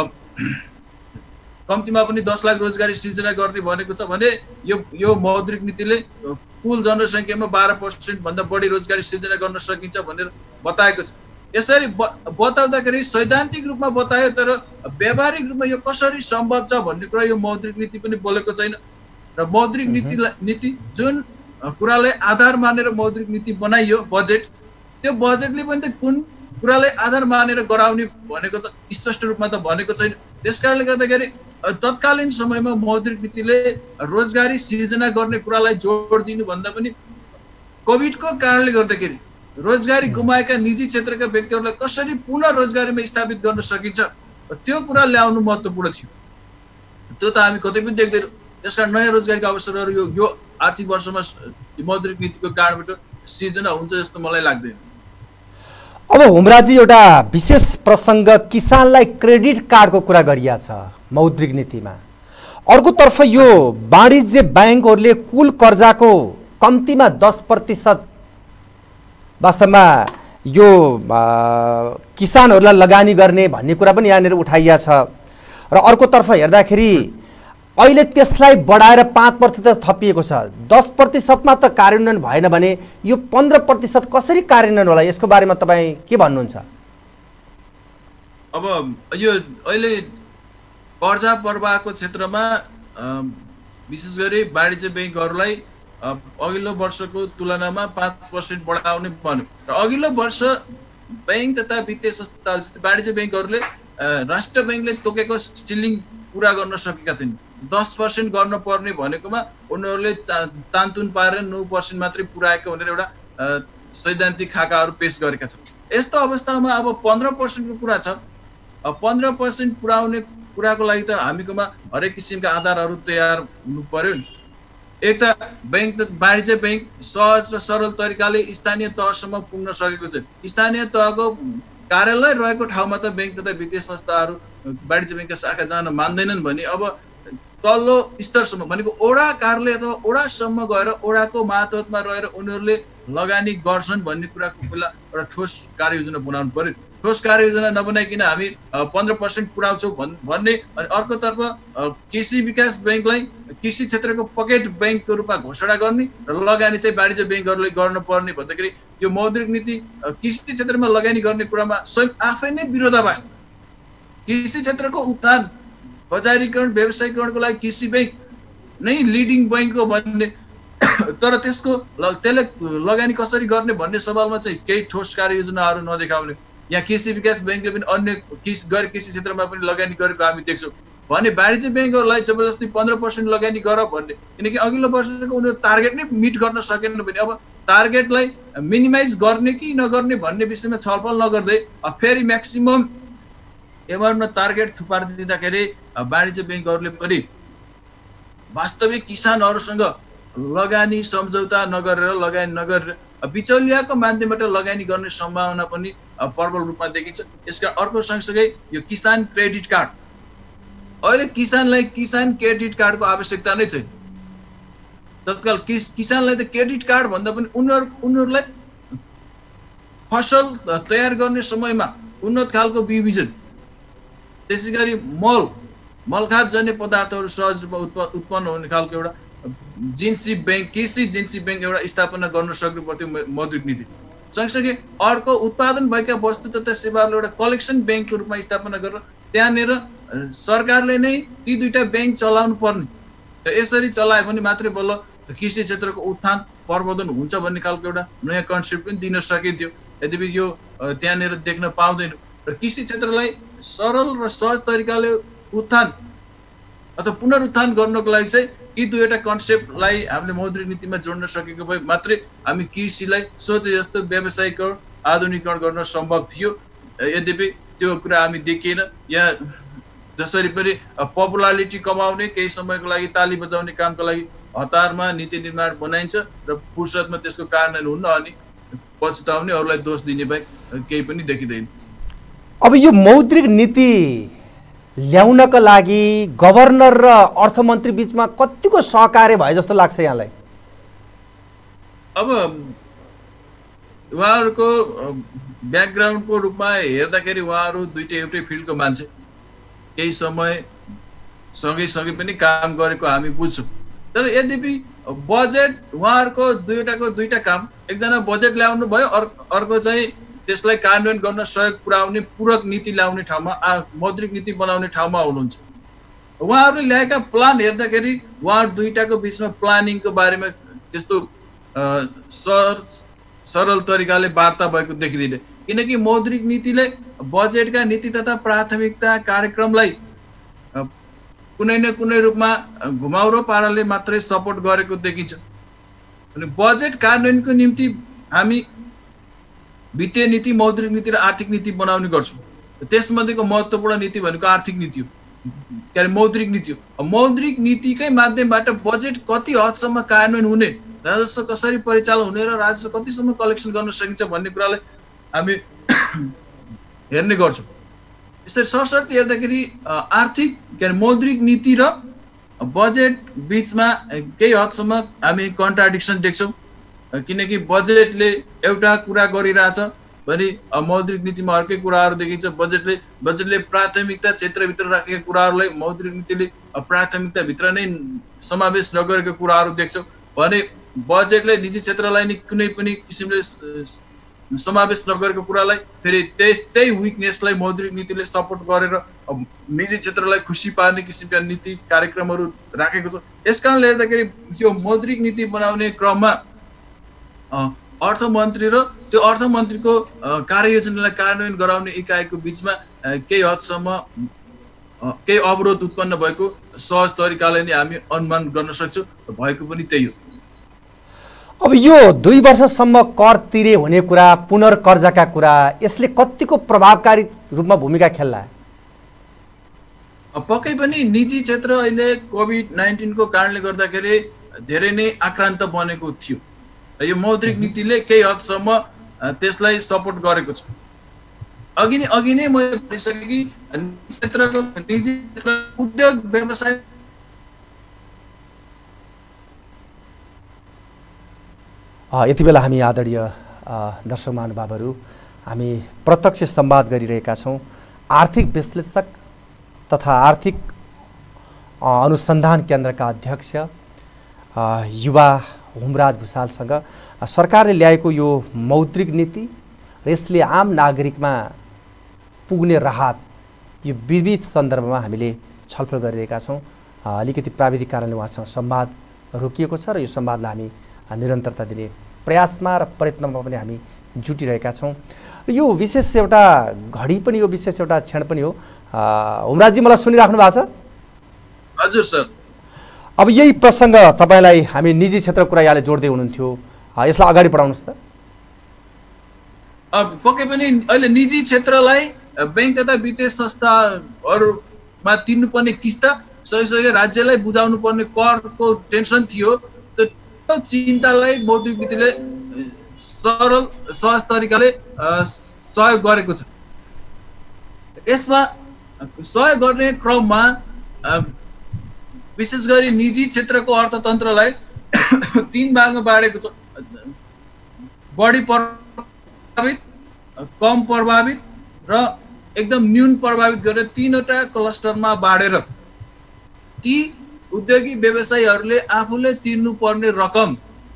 कम्तीमा पनि दस लाख रोजगारी सिर्जना गर्ने भनेको छ भने यो यो मौद्रिक नीतिले कुल जनसङ्ख्यामा बाह्र पर्सेन्ट भन्दा बढी रोजगारी सिर्जना गर्न सकिन्छ भनेर बताएको छ। यसरी बताउँदाखेरि सैद्धान्तिक रूपमा बतायो, तर व्यावहारिक रूपमा यो कसरी सम्भव छ भन्ने कुरा यो मौद्रिक नीति पनि बोलेको छैन। र मौद्रिक नीति नीति जुन कुरालाई आधार मानेर मौद्रिक नीति बनाइयो बजेट, त्यो बजेटले पनि त कुन कुरालाई आधार मानेर गराउने भनेको त स्पष्ट रूपमा त भनेको छैन। त्यसकारणले गर्दाखेरि तत्कालीन समयमा मौद्रिक नीतिले रोजगारी सिर्जना गर्ने कुरालाई जोड दिनु भन्दा पनि कोभिडको कारणले गर्दाखेरि रोजगारी गुमाएका निजी क्षेत्रका व्यक्तिहरूलाई कसरी पुनः रोजगारीमा स्थापित गर्न सकिन्छ त्यो कुरा ल्याउनु महत्त्वपूर्ण थियो। त्यो त हामी कतै पनि देख्दैनौँ। त्यसकारण नयाँ रोजगारीका अवसरहरू यो यो आर्थिक वर्षमा मौद्रिक नीतिको कारणबाट सिर्जना हुन्छ जस्तो मलाई लाग्दैन। अब हुमराजी, एउटा विशेष प्रसङ्ग किसानलाई क्रेडिट कार्डको कुरा गरिया छ मौद्रिक नीतिमा। अर्कोतर्फ यो वाणिज्य ब्याङ्कहरूले कुल कर्जाको कम्तीमा दस प्रतिशत वास्तवमा यो किसानहरूलाई लगानी गर्ने भन्ने कुरा पनि यहाँनिर उठाइया छ। र अर्कोतर्फ हेर्दाखेरि अहिले त्यसलाई बढाएर पाँच प्रतिशत थपिएको छ। दस प्रतिशतमा त कार्यान्वयन भएन भने यो पन्ध्र प्रतिशत कसरी कार्यान्वयन होला? यसको बारेमा तपाईँ के भन्नुहुन्छ? अब यो अहिले कर्जा प्रवाहको क्षेत्रमा विशेष गरी वाणिज्य ब्याङ्कहरूलाई अघिल्लो वर्षको तुलनामा पाँच पर्सेन्ट बढाउने भन्यो र अघिल्लो वर्ष ब्याङ्क तथा वित्तीय संस्थाहरू जस्तै वाणिज्य ब्याङ्कहरूले राष्ट्र ब्याङ्कले तोकेको सिलिङ पुरा गर्न सकेका छैनन्। दस पर्सेन्ट गर्न पर्ने भनेकोमा उनीहरूले तानतुन पारेर नौ पर्सेन्ट मात्रै पुऱ्याएको भनेर एउटा सैद्धान्तिक खाकाहरू पेश गरेका छन्। यस्तो अवस्थामा अब पन्ध्र पर्सेन्टको कुरा छ। पन्ध्र पर्सेन्ट पुऱ्याउने कुराको लागि त हामीकोमा हरेक किसिमका आधारहरू तयार हुनु पर्यो नि। एक त ब्याङ्क त वाणिज्य ब्याङ्क सहज र सरल तरिकाले स्थानीय तहसम्म पुग्न सकेको छ। स्थानीय तहको कार्यालय रहेको ठाउँमा त ब्याङ्क तथा वित्तीय संस्थाहरू वाणिज्य ब्याङ्कका शाखा जान मान्दैनन् भने अब तल्लो स्तरसम्म भनेको ओडा कार्यालय अथवा ओडासम्म गएर ओडाको मातहतमा रहेर उनीहरूले लगानी गर्छन् भन्ने कुराको पहिला एउटा ठोस कार्ययोजना बनाउनु पर्यो। ठोस कार्ययोजना नबनाइकन हामी पन्ध्र पर्सेन्ट पुऱ्याउँछौँ भन्ने, अनि अर्कोतर्फ कृषि विकास ब्याङ्कलाई कृषि क्षेत्रको पकेट ब्याङ्कको रूपमा घोषणा गर्ने र लगानी चाहिँ वाणिज्य ब्याङ्कहरूले गर्नुपर्ने भन्दाखेरि यो मौद्रिक नीति कृषि क्षेत्रमा लगानी गर्ने कुरामा स्वयं आफै नै विरोधाभास छ। कृषि क्षेत्रको उत्थान बजारीकरण व्यवसायीकरणको लागि कृषि बैंक नै लिडिङ बैंक हो भन्ने, तर त्यसको त्यसले लगानी कसरी गर्ने भन्ने सवालमा चाहिँ केही ठोस कार्ययोजनाहरू नदेखाउने। यहाँ कृषि विकास बैंकले पनि अन्य कृषि गैर कृषि क्षेत्रमा पनि लगानी गरेको हामी देख्छौँ भने वाणिज्य बैंकहरूलाई जबरजस्ती पन्ध्र पर्सेन्ट लगानी गर भन्ने, किनकि अघिल्लो वर्षको उनीहरू टार्गेट नै मिट गर्न सकेन भने अब टार्गेटलाई मिनिमाइज गर्ने कि नगर्ने भन्ने विषयमा छलफल नगर्दै फेरि म्याक्सिमम एमाउन्टमा टार्गेट थुपारिदिँदाखेरि वाणिज्य बैंकहरूले पनि वास्तविक किसानहरूसँग लगानी सम्झौता नगरेर लगानी नगरेर बिचौलियाको माध्यमबाट लगानी गर्ने सम्भावना पनि प्रबल रूपमा देखिन्छ। यसका अर्को सँगसँगै यो किसान क्रेडिट कार्ड, अहिले किसानलाई किसान क्रेडिट कार्डको आवश्यकता नै छैन। तत्काल किस किसानलाई त क्रेडिट कार्ड भन्दा पनि उनीहरू उनीहरूलाई फसल तयार गर्ने समयमा उन्नत खालको बिउबिजन, त्यसै गरी मल मलखात जन्य पदार्थहरू सहज रूपमा उत्पन्न हुने खालको एउटा जिन्सी बैंक, कृषि जिन्सी बैंक एउटा स्थापना गर्न सक्नु पर्थ्यो मौद्रिक नीति। सँगसँगै अर्को उत्पादन भएका वस्तु तथा सेवाहरू एउटा कलेक्सन बैंकको रूपमा स्थापना गरेर त्यहाँनिर सरकारले नै ती दुईटा बैंक चलाउनु पर्ने र यसरी चलायो भने मात्रै बल्ल कृषि क्षेत्रको उत्थान प्रवर्धन हुन्छ भन्ने खालको एउटा नयाँ कन्सेप्ट पनि दिन सकिन्थ्यो। यद्यपि यो त्यहाँनिर देख्न पाउँदैन र कृषि क्षेत्रलाई सरल र सहज तरिकाले उत्थान अथवा पुनरुत्थान गर्नको लागि चाहिँ यी दुईवटा कन्सेप्टलाई हामीले मौद्रिक नीतिमा जोड्न सकेको भए मात्रै हामी कृषिलाई सोचे जस्तो व्यावसायिकरण आधुनिकीकरण गर्न सम्भव थियो। यद्यपि त्यो कुरा हामी देखिएन। यहाँ जसरी पनि पपुलारिटी कमाउने, केही समयको लागि ताली बजाउने कामको लागि हतारमा नीति निर्माण बनाइन्छ र फुर्सदमा त्यसको कार्यान्वयन हुन्न अनि पछुताउने, अरूलाई दोष दिने बाहेक केही पनि देखिँदैन। अब यो मौद्रिक नीति ल्याउनका लागि गभर्नर र अर्थमन्त्री बीचमा कतिको सहकार्य भए जस्तो लाग्छ यहाँलाई? अब उहाँहरूको ब्याकग्राउन्डको रूपमा हेर्दाखेरि उहाँहरू दुईटै एउटै फिल्डको मान्छे, केही समय सँगै सँगै पनि काम गरेको हामी बुझ्छौँ। तर यद्यपि बजेट उहाँहरूको दुईवटाको दुईटा काम, एकजना बजेट ल्याउनु भयो, अर्को चाहिँ त्यसलाई कार्यान्वयन गर्न सहयोग पुर्याउने पूरक नीति ल्याउने ठाउँमा, मौद्रिक नीति बनाउने ठाउँमा हुनुहुन्छ। उहाँहरूले ल्याएका प्लान हेर्दाखेरि उहाँहरू दुईटाको बिचमा प्लानिङको बारेमा त्यस्तो सर सरल तरिकाले वार्ता भएको देखिँदैन, किनकि मौद्रिक नीतिले बजेटका नीति तथा प्राथमिकता कार्यक्रमलाई कुनै न कुनै रूपमा घुमाउरो पाराले मात्रै सपोर्ट गरेको देखिन्छ। अनि बजेट कार्यान्वयनको निम्ति हामी वित्तीय नीति, मौद्रिक नीति र आर्थिक नीति बनाउने गर्छौँ। त्यसमध्येको महत्त्वपूर्ण नीति भनेको आर्थिक नीति हो, के अरे मौद्रिक नीति हो। मौद्रिक नीतिकै माध्यमबाट बजेट कति हदसम्म कार्यान्वयन हुने, राजस्व कसरी परिचालन हुने र राजस्व कतिसम्म कलेक्सन गर्न सकिन्छ भन्ने कुरालाई हामी हेर्ने गर्छौँ। यसरी सरसर्ती हेर्दाखेरि आर्थिक के अरे मौद्रिक नीति र बजेट बिचमा केही हदसम्म हामी कन्ट्राडिक्सन देख्छौँ, किनकि बजेटले एउटा कुरा गरिरहेछ भने मौद्रिक नीतिमा अर्कै कुराहरू देखिन्छ। बजेटले बजेटले प्राथमिकता क्षेत्रभित्र राखेका कुराहरूलाई मौद्रिक नीतिले प्राथमिकताभित्र नै समावेश नगरेको कुराहरू देख्छौँ भने बजेटले निजी क्षेत्रलाई नि कुनै पनि किसिमले समावेश नगरेको कुरालाई फेरि त्यस त्यही विकनेसलाई मौद्रिक नीतिले सपोर्ट गरेर निजी क्षेत्रलाई खुसी पार्ने किसिमका नीति कार्यक्रमहरू राखेको छ। यस कारणले हेर्दाखेरि यो मौद्रिक नीति बनाउने क्रममा अर्थमन्त्री र त्यो अर्थमन्त्रीको कार्ययोजनालाई कार्यान्वयन गराउने इकाइको बिचमा केही हदसम्म केही अवरोध उत्पन्न भएको सहज तरिकाले नै हामी अनुमान गर्न सक्छौँ, भएको पनि त्यही हो। अब यो दुई वर्षसम्म कर तिरे हुने कुरा, पुनर्कर्जाका कुरा, यसले कतिको प्रभावकारी रूपमा भूमिका खेल्ला? पक्कै पनि निजी क्षेत्र अहिले कोभिड नाइन्टिनको कारणले गर्दाखेरि धेरै नै आक्रान्त बनेको थियो। यो मौद्रिक नीतिले केही हदसम्म त्यसलाई सपोर्ट गरेको छ। अघि नै अघि नै मैले भनिसकेँ कि क्षेत्रको निजी उद्योग व्यवसाय यति बेला हामी आदरणीय दर्शक महानुभावहरू हामी प्रत्यक्ष संवाद गरिरहेका छौँ आर्थिक विश्लेषक तथा आर्थिक अनुसन्धान केन्द्रका अध्यक्ष युवा हुमराज भुषालसँग। सरकारले ल्याएको यो मौद्रिक नीति र यसले आम नागरिकमा पुग्ने राहत, यो विविध सन्दर्भमा हामीले छलफल गरिरहेका छौँ। अलिकति प्राविधिक कारणले उहाँसँग संवाद रोकिएको छ र यो संवादलाई हामी निरन्तरता दिने प्रयासमा र प्रयत्नमा पनि हामी जुटिरहेका छौँ। यो विशेष एउटा घडी पनि यो विशेष एउटा क्षण पनि हो। हुमराजी मलाई सुनिराख्नु भएको छ? हजुर सर। अब यही प्रसङ्ग तपाईँलाई हामी निजी क्षेत्रको कुरा यहाँले जोड्दै हुनुहुन्थ्यो, यसलाई अगाडि बढाउनुहोस् त। अब पक्कै पनि अहिले निजी क्षेत्रलाई बैंक तथा वित्तीय संस्थाहरूमा तिर्नुपर्ने किस्ता सँगसँगै राज्यलाई बुझाउनु पर्ने करको टेन्सन थियो। त्यो चिन्तालाई मौद्रिक नीतिले सरल सहज तरिकाले सहयोग गरेको छ। यसमा सहयोग गर्ने क्रममा विशेष गरी निजी क्षेत्रको अर्थतन्त्रलाई तीन भागमा बाँडेको छ। बढी प्रभावित, कम प्रभावित र एकदम न्यून प्रभावित गरेर तीनवटा क्लस्टरमा बाँडेर ती उद्योगी व्यवसायीहरूले आफूले तिर्नुपर्ने रकम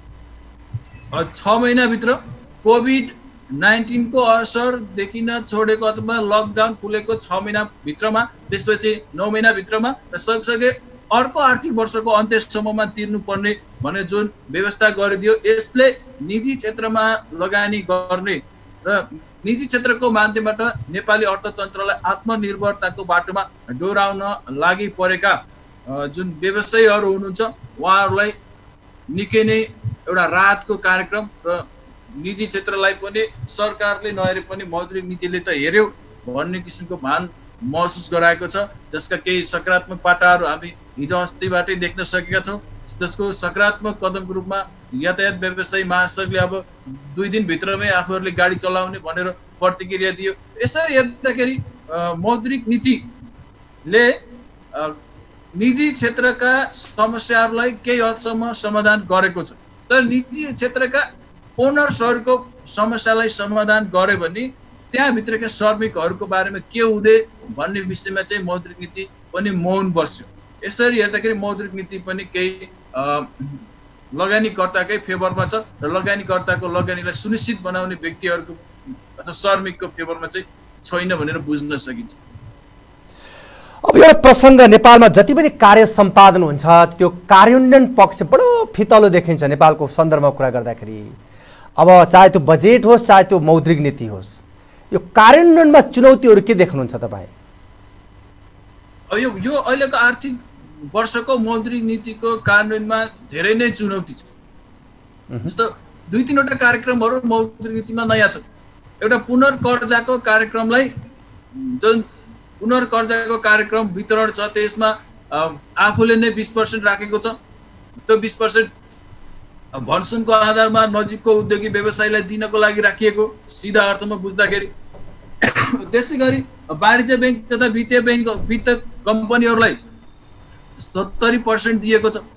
छ महिनाभित्र कोभिड नाइन्टिन को असर देखिन छोडेको अथवा लकडाउन खुलेको छ महिनाभित्रमा, त्यसपछि नौ महिनाभित्रमा र सँगसँगै अर्को आर्थिक वर्षको अन्त्यसम्ममा तिर्नुपर्ने भन्ने जुन व्यवस्था गरिदियो, यसले निजी क्षेत्रमा लगानी गर्ने र निजी क्षेत्रको माध्यमबाट नेपाली अर्थतन्त्रलाई आत्मनिर्भरताको बाटोमा डोराउन लागि परेका जुन व्यवसायीहरू हुनुहुन्छ उहाँहरूलाई निकै नै एउटा राहतको कार्यक्रम र निजी क्षेत्रलाई पनि सरकारले नहेरे पनि मौद्रिक नीतिले त हेर्यो भन्ने किसिमको भान महसुस गराएको छ, जसका केही सकारात्मक पाटाहरू हामी हिजो अस्तिबाटै देख्न सकेका छौँ। त्यसको सकारात्मक कदमको रूपमा यातायात व्यवसायी महासङ्घले अब दुई दिनभित्रमै आफूहरूले गाडी चलाउने भनेर प्रतिक्रिया दियो। यसरी हेर्दाखेरि मौद्रिक नीतिले निजी क्षेत्रका समस्याहरूलाई केही हदसम्म समाधान गरेको छ, तर निजी क्षेत्रका ओनर्सहरूको समस्यालाई समाधान गर्यो भने त्यहाँभित्रका श्रमिकहरूको बारेमा के हुने भन्ने विषयमा चाहिँ मौद्रिक नीति पनि मौन बस्यो। यसरी हेर्दाखेरि मौद्रिक नीति पनि केही लगानीकर्ताकै फेभरमा छ र लगानीकर्ताको लगानीलाई सुनिश्चित बनाउने व्यक्तिहरूको अथवा श्रमिकको फेभरमा चाहिँ छैन भनेर बुझ्न सकिन्छ। अब यो प्रसङ्ग नेपालमा जति पनि कार्य सम्पादन हुन्छ त्यो कार्यान्वयन पक्ष बडो फितलो देखिन्छ नेपालको सन्दर्भमा कुरा गर्दाखेरि। अब चाहे त्यो बजेट होस् चाहे त्यो मौद्रिक नीति होस्, यो कार्यान्वयनमा चुनौतीहरू के देख्नुहुन्छ तपाईँ? अब यो यो अहिलेको आर्थिक वर्षको मौद्रिक नीतिको कार्यान्वयनमा धेरै नै चुनौती छ। जस्तो दुई तिनवटा कार्यक्रमहरू मौद्रिक नीतिमा नयाँ छ। एउटा पुनर्कर्जाको कार्यक्रमलाई जुन पुनर्कर्जाको कार्यक्रम वितरण छ त्यसमा आफूले नै बिस पर्सेन्ट राखेको छ। त्यो बिस पर्सेन्ट भन्सुनको आधारमा नजिकको उद्योगी व्यवसायीलाई दिनको लागि राखिएको सिधा अर्थमा बुझ्दाखेरि। त्यसै गरी वाणिज्य ब्याङ्क तथा वित्तीय ब्याङ्क वित्त कम्पनीहरूलाई सत्तरी पर्सेन्ट दिएको छ।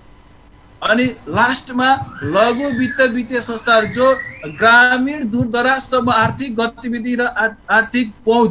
अनि लास्टमा लघु वित्त वित्तीय संस्थाहरू जो ग्रामीण दूरदराजसम्म आर्थिक गतिविधि र आर्थिक पहुँच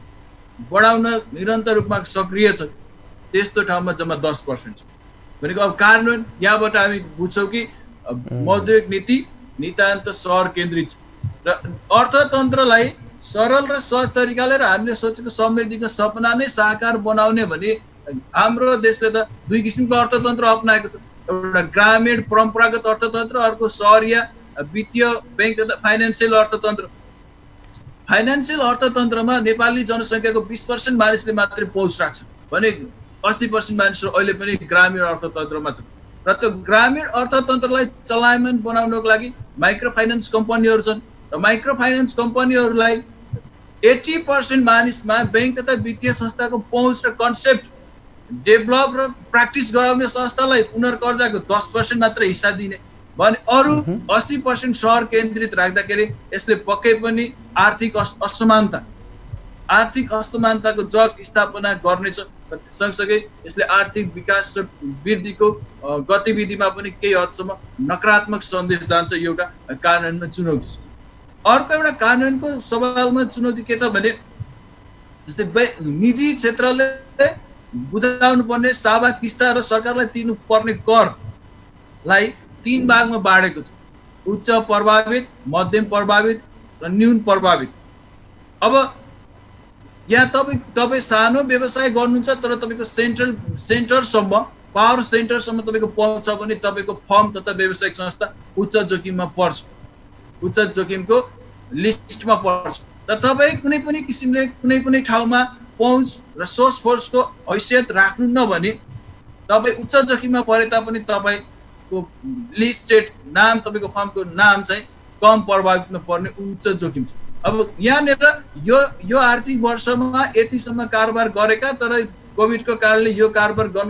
बढाउन निरन्तर रूपमा सक्रिय छ, त्यस्तो ठाउँमा जम्मा दस पर्सेन्ट छ। भनेको अब कार्यान्वयन यहाँबाट हामी बुझ्छौँ कि मौद्रिक नीति नितान्त सहर केन्द्रित छ र अर्थतन्त्रलाई सरल र सहज तरिकाले र हामीले सोचेको समृद्धिको सपना नै साकार बनाउने भने हाम्रो देशले त दुई किसिमको अर्थतन्त्र अप्नाएको छ। एउटा ग्रामीण परम्परागत अर्थतन्त्र, अर्को सहरिया वित्तीय ब्याङ्क तथा फाइनेन्सियल अर्थतन्त्र। फाइनेन्सियल अर्थतन्त्रमा नेपाली जनसङ्ख्याको बिस पर्सेन्ट मानिसले मात्रै पहुँच राख्छ भने अस्सी पर्सेन्ट मानिसहरू अहिले पनि ग्रामीण अर्थतन्त्रमा छन् र त्यो ग्रामीण अर्थतन्त्रलाई चलायमान बनाउनको लागि माइक्रो फाइनेन्स कम्पनीहरू छन् र माइक्रो फाइनेन्स कम्पनीहरूलाई एट्टी पर्सेन्ट मानिसमा ब्याङ्क तथा वित्तीय संस्थाको पहुँच र कन्सेप्ट डेभलप र प्र्याक्टिस गराउने संस्थालाई पुनर्कर्जाको दस पर्सेन्ट मात्र हिस्सा दिने भने अरू अस्सी पर्सेन्ट सहर केन्द्रित राख्दाखेरि यसले पक्कै पनि आर्थिक असमानता आर्थिक असमानताको जग स्थापना गर्नेछ। सँगसँगै यसले आर्थिक विकास र वृद्धिको गतिविधिमा पनि केही हदसम्म नकारात्मक सन्देश जान्छ। एउटा कार्यान्वयनमा चुनौती छ। अर्को एउटा कार्यान्वयनको सवालमा चुनौती के छ भने जस्तै निजी क्षेत्रले बुझाउनु पर्ने सावा किस्ता र सरकारलाई तिर्नु पर्ने करलाई तीन भागमा बाँडेको छ। उच्च प्रभावित, मध्यम प्रभावित र न्यून प्रभावित। अब यहाँ तपाईँ तपाईँ सानो व्यवसाय गर्नुहुन्छ तर तपाईँको सेन्ट्रल सेन्टरसम्म पावर सेन्टरसम्म तपाईँको पहुँच छ भने तपाईँको फर्म तथा व्यावसायिक संस्था उच्च जोखिममा पर्छ, उच्च जोखिमको लिस्टमा पर्छ। र तपाईँ कुनै पनि किसिमले कुनै पनि ठाउँमा पहुँच र सोर्स फोर्सको हैसियत राख्नुहुन्न भने तपाईँ उच्च जोखिममा परे तापनि तपाईँको लिस्टेड नाम तपाईँको फर्मको नाम चाहिँ कम प्रभावितमा पर्ने उच्च जोखिम छ। अब यहाँनिर यो यो आर्थिक वर्षमा यतिसम्म कारोबार गरेका तर कोभिडको कारणले यो कारोबार गर्न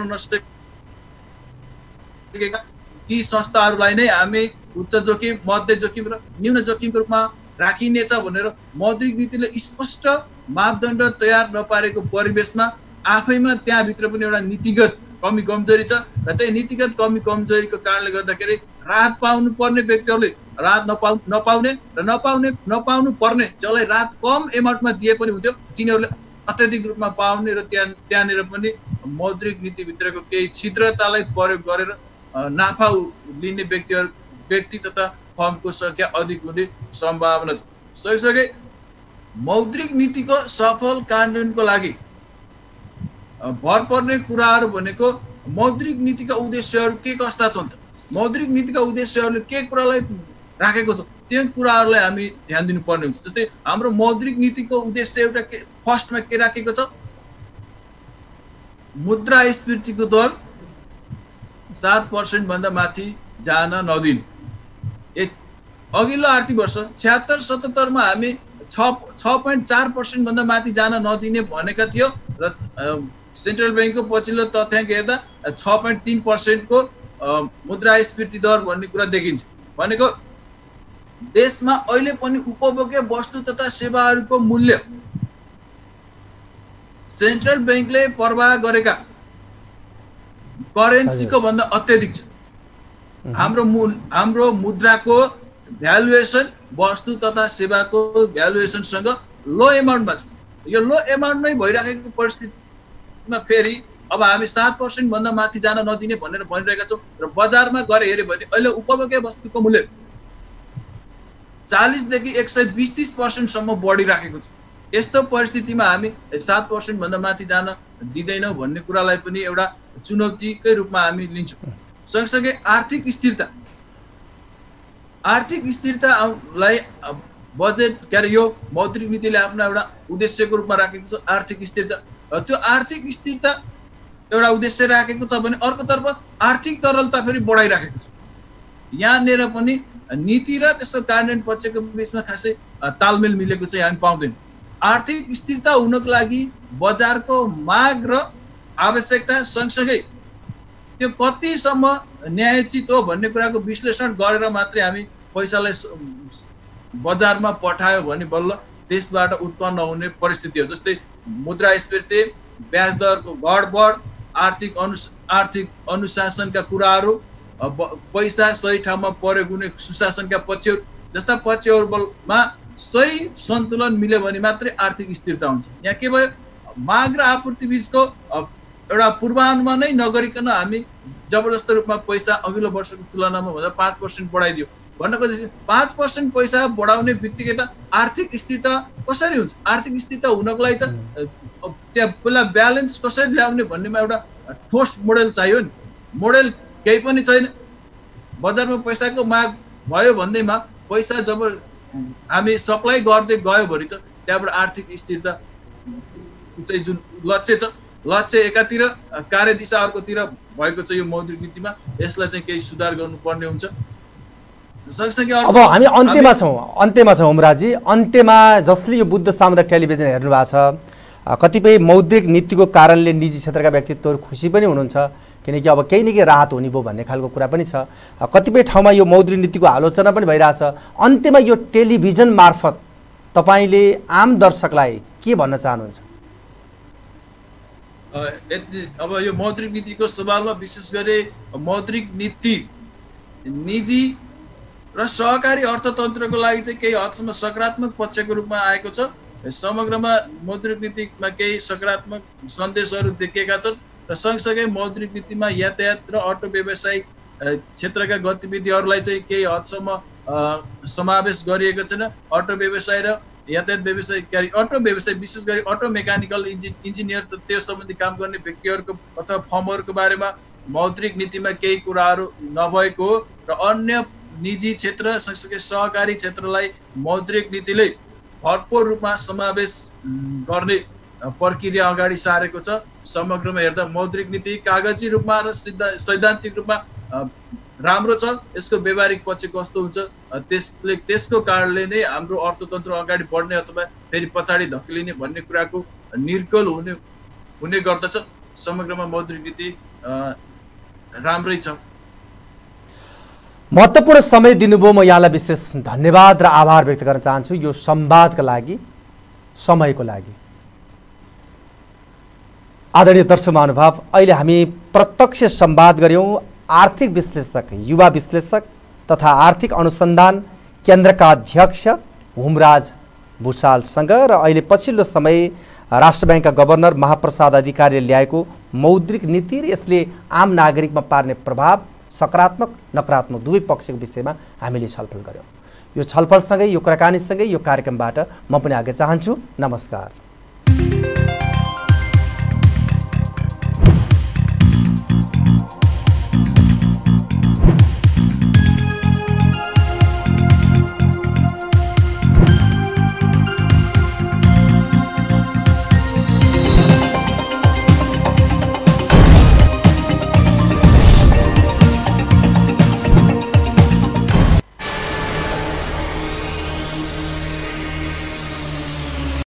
नसकेका यी संस्थाहरूलाई नै हामी उच्च जोखिम, मध्य जोखिम र न्यून जोखिमको रूपमा राखिनेछ भनेर मौद्रिक नीतिले स्पष्ट मापदण्ड तयार नपारेको परिवेशमा आफैमा त्यहाँभित्र पनि एउटा नीतिगत कमी कमजोरी छ र त्यही नीतिगत कमी कमजोरीको कारणले गर्दाखेरि राहत पाउनु पर्ने व्यक्तिहरूले राहत नपाउ नपाउने र नपाउने नपाउनु पर्ने जसलाई राहत कम एमाउन्टमा दिए पनि हुन्थ्यो तिनीहरूले अत्यधिक रूपमा पाउने र त्यहाँ त्यहाँनिर पनि मौद्रिक नीतिभित्रको केही छिद्रतालाई प्रयोग गरेर नाफा लिने व्यक्तिहरू व्यक्ति तथा फर्मको संख्या अधिक हुने सम्भावना छ। सँगसँगै मौद्रिक नीतिको सफल कार्यान्वयनको लागि भर पर्ने कुराहरू भनेको मौद्रिक नीतिका उद्देश्यहरू के कस्ता छन् त, मौद्रिक नीतिका उद्देश्यहरूले के कुरालाई राखेको छ त्यो कुराहरूलाई हामी ध्यान दिनुपर्ने हुन्छ। जस्तै हाम्रो मौद्रिक नीतिको उद्देश्य एउटा के फर्स्टमा के राखेको छ, मुद्रास्फीतिको दर सात पर्सेन्ट भन्दा माथि जान नदिनु। एक अघिल्लो आर्थिक वर्ष छ्यात्तर सतहत्तरमा हामी छ छ पोइन्ट चार पर्सेन्ट भन्दा माथि जान नदिने भनेका थियो र सेन्ट्रल ब्याङ्कको पछिल्लो तथ्याङ्क हेर्दा छ पोइन्ट तीन पर्सेन्टको मुद्रास्फीति दर भन्ने कुरा देखिन्छ। भनेको देशमा अहिले पनि उपभोग्य वस्तु तथा सेवाहरूको मूल्य सेन्ट्रल ब्याङ्कले प्रवाह गरेका करेन्सीको भन्दा अत्यधिक छ। हाम्रो मूल हाम्रो मुद्राको भ्यालुएसन वस्तु तथा सेवाको भ्यालुएसनसँग लो एमाउन्टमा छ। यो लो एमाउन्टमै भइराखेको परिस्थितिमा फेरि अब हामी सात पर्सेन्ट भन्दा माथि जान नदिने भनेर भनिरहेका छौँ र बजारमा गएर हेऱ्यो भने अहिले उपभोग्य वस्तुको मूल्य चालिसदेखि एक सय बिस तिस पर्सेन्टसम्म बढिराखेको छ। यस्तो परिस्थितिमा हामी सात पर्सेन्ट भन्दा माथि जान दिँदैनौँ भन्ने कुरालाई पनि एउटा चुनौतीकै रूपमा हामी लिन्छौँ। सँगसँगै आर्थिक स्थिरता, आर्थिक स्थिरतालाई बजेट के अरे यो मौद्रिक नीतिले आफ्नो एउटा उद्देश्यको रूपमा राखेको छ आर्थिक स्थिरता। त्यो आर्थिक स्थिरता एउटा उद्देश्य राखेको छ भने अर्कोतर्फ आर्थिक तरलता फेरि बढाइराखेको छ। यहाँनिर पनि नीति र त्यसको कार्यान्वयन पक्षको बिचमा खासै तालमेल मिलेको चाहिँ हामी पाउँदैनौँ। आर्थिक स्थिरता हुनको लागि बजारको माग र आवश्यकता सँगसँगै त्यो कतिसम्म न्यायोचित हो भन्ने कुराको विश्लेषण गरेर मात्रै हामी पैसालाई बजारमा पठायो भने बल्ल देशबाट उत्पन्न हुने परिस्थितिहरू जस्तै मुद्रास्फीति, ब्याज दरको गडबड, आर्थिक अनुस आर्थिक अनुशासनका कुराहरू, पैसा सही ठाउँमा प्रयोग हुने सुशासनका पक्षहरू जस्ता पक्षहरूमा सही सन्तुलन मिल्यो भने मात्रै आर्थिक स्थिरता हुन्छ। यहाँ के भयो, माग र आपूर्ति बिचको एउटा पूर्वानुमानै नगरिकन हामी जबरजस्त रूपमा पैसा अघिल्लो वर्षको तुलनामा भन्दा पाँच पर्सेन्ट बढाइदियो भन्न खोजेपछि पाँच पर्सेन्ट पैसा बढाउने बित्तिकै त आर्थिक स्थिरता कसरी हुन्छ? आर्थिक स्थिरता हुनको लागि त त्यहाँ पहिला ब्यालेन्स कसरी ल्याउने भन्नेमा एउटा ठोस मोडेल चाहियो नि। मोडेल केही पनि छैन। बजारमा पैसाको माग भयो भन्दैमा पैसा जब हामी सप्लाई गर्दै गयो भने त त्यहाँबाट आर्थिक स्थिरता चाहिँ जुन लक्ष्य छ, लक्ष्य एकातिर कार्यदिशा अर्कोतिर भएको छ यो मौद्रिक नीतिमा, यसलाई चाहिँ केही सुधार गर्नुपर्ने हुन्छ। सँगसँगै अब हामी अन्त्यमा छौँ अन्त्यमा छौँ उमराजी। अन्त्यमा जसले यो बुद्ध सामुदायिक टेलिभिजन हेर्नु भएको छ, कतिपय मौद्रिक नीतिको कारणले निजी क्षेत्रका व्यक्तित्वहरू खुसी पनि हुनुहुन्छ किनकि अब केही न केही राहत हुने भयो भन्ने खालको कुरा पनि छ। कतिपय ठाउँमा यो मौद्रिक नीतिको आलोचना पनि भइरहेछ। अन्त्यमा यो टेलिभिजन मार्फत तपाईँले आम दर्शकलाई के भन्न चाहनुहुन्छ? अब यो मौद्रिक नीतिको सवालमा विशेष गरी मौद्रिक नीति निजी र सहकारी अर्थतन्त्रको लागि चाहिँ केही हदसम्म सकारात्मक पक्षको रूपमा आएको छ। समग्रमा मौद्रिक नीतिमा केही सकारात्मक सन्देशहरू देखिएका छन् र सँगसँगै मौद्रिक नीतिमा यातायात र अटो व्यवसायिक क्षेत्रका गतिविधिहरूलाई चाहिँ केही हदसम्म समावेश गरिएको छैन। अटो व्यवसाय र यातायात व्यवसायकारी अटो व्यवसाय विशेष गरी अटो मेकानिकल इन्जि इन्जिनियर त त्यो सम्बन्धी काम गर्ने व्यक्तिहरूको अथवा फर्महरूको बारेमा मौद्रिक नीतिमा केही कुराहरू नभएको र अन्य निजी क्षेत्र सँगसँगै सहकारी क्षेत्रलाई मौद्रिक नीतिले भरपूर रूपमा समावेश गर्ने प्रक्रिया अगाडि सारेको छ। समग्रमा हेर्दा मौद्रिक नीति कागजी रूपमा र सिद्धा सैद्धान्तिक रूपमा राम्रो छ, यसको व्यवहारिक पक्ष कस्तो हुन्छ त्यसले त्यसको कारणले नै हाम्रो अर्थतन्त्र अगाडि बढ्ने अथवा फेरि पछाडि धकेलिने भन्ने कुराको निर्कल हुने हुने गर्दछ। समग्रमा मौद्रिक नीति राम्रै छ। महत्त्वपूर्ण समय दिनुभयो, म यहाँलाई विशेष धन्यवाद र आभार व्यक्त गर्न चाहन्छु यो संवादका लागि, समयको लागि। आदरणीय दर्शक महानुभाव, अहिले हामी प्रत्यक्ष संवाद गऱ्यौँ आर्थिक विश्लेषक, युवा विश्लेषक तथा आर्थिक अनुसन्धान केन्द्रका अध्यक्ष हुमराज भुषालसँग र अहिले पछिल्लो समय राष्ट्र ब्याङ्कका गभर्नर महाप्रसाद अधिकारीले ल्याएको मौद्रिक नीति र यसले आम नागरिकमा पार्ने प्रभाव सकारात्मक नकारात्मक दुवै पक्षको विषयमा हामीले छलफल गऱ्यौँ। यो छलफलसँगै, यो कुराकानीसँगै यो कार्यक्रमबाट म पनि आगे चाहन्छु। नमस्कार।